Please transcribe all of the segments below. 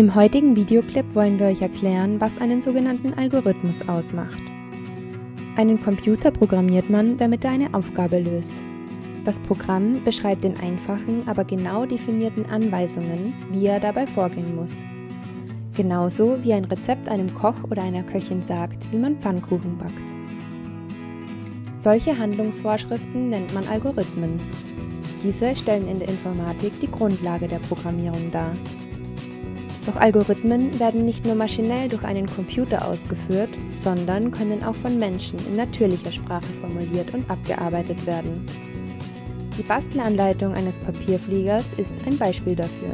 Im heutigen Videoclip wollen wir euch erklären, was einen sogenannten Algorithmus ausmacht. Einen Computer programmiert man, damit er eine Aufgabe löst. Das Programm beschreibt in einfachen, aber genau definierten Anweisungen, wie er dabei vorgehen muss. Genauso wie ein Rezept einem Koch oder einer Köchin sagt, wie man Pfannkuchen backt. Solche Handlungsvorschriften nennt man Algorithmen. Diese stellen in der Informatik die Grundlage der Programmierung dar. Doch Algorithmen werden nicht nur maschinell durch einen Computer ausgeführt, sondern können auch von Menschen in natürlicher Sprache formuliert und abgearbeitet werden. Die Bastelanleitung eines Papierfliegers ist ein Beispiel dafür.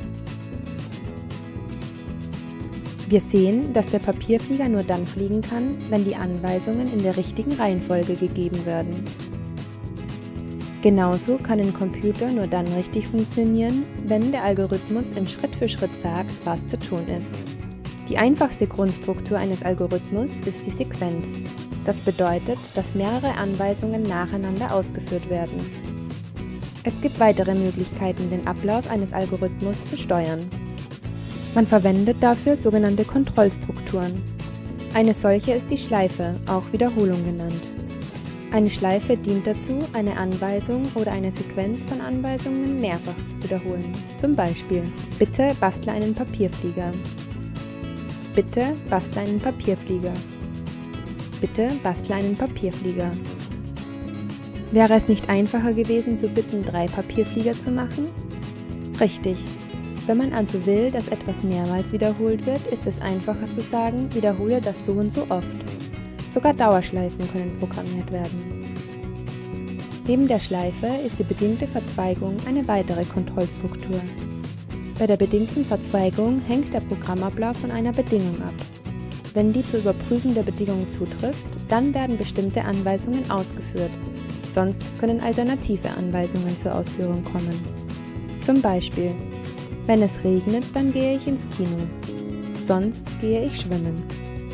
Wir sehen, dass der Papierflieger nur dann fliegen kann, wenn die Anweisungen in der richtigen Reihenfolge gegeben werden. Genauso kann ein Computer nur dann richtig funktionieren, wenn der Algorithmus ihm Schritt für Schritt sagt, was zu tun ist. Die einfachste Grundstruktur eines Algorithmus ist die Sequenz. Das bedeutet, dass mehrere Anweisungen nacheinander ausgeführt werden. Es gibt weitere Möglichkeiten, den Ablauf eines Algorithmus zu steuern. Man verwendet dafür sogenannte Kontrollstrukturen. Eine solche ist die Schleife, auch Wiederholung genannt. Eine Schleife dient dazu, eine Anweisung oder eine Sequenz von Anweisungen mehrfach zu wiederholen. Zum Beispiel: Bitte bastle einen Papierflieger. Bitte bastle einen Papierflieger. Bitte bastle einen Papierflieger. Wäre es nicht einfacher gewesen, zu bitten, 3 Papierflieger zu machen? Richtig. Wenn man also will, dass etwas mehrmals wiederholt wird, ist es einfacher zu sagen, wiederhole das so und so oft. Sogar Dauerschleifen können programmiert werden. Neben der Schleife ist die bedingte Verzweigung eine weitere Kontrollstruktur. Bei der bedingten Verzweigung hängt der Programmablauf von einer Bedingung ab. Wenn die zu überprüfende Bedingung zutrifft, dann werden bestimmte Anweisungen ausgeführt, sonst können alternative Anweisungen zur Ausführung kommen. Zum Beispiel: Wenn es regnet, dann gehe ich ins Kino, sonst gehe ich schwimmen.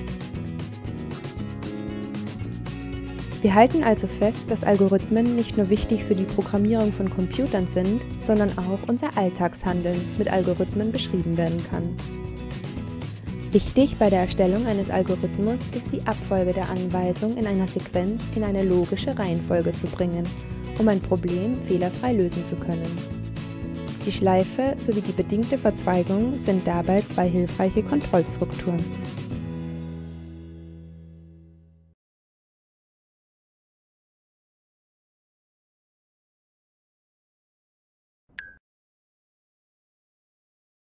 Wir halten also fest, dass Algorithmen nicht nur wichtig für die Programmierung von Computern sind, sondern auch unser Alltagshandeln mit Algorithmen beschrieben werden kann. Wichtig bei der Erstellung eines Algorithmus ist die Abfolge der Anweisung in einer Sequenz in eine logische Reihenfolge zu bringen, um ein Problem fehlerfrei lösen zu können. Die Schleife sowie die bedingte Verzweigung sind dabei 2 hilfreiche Kontrollstrukturen.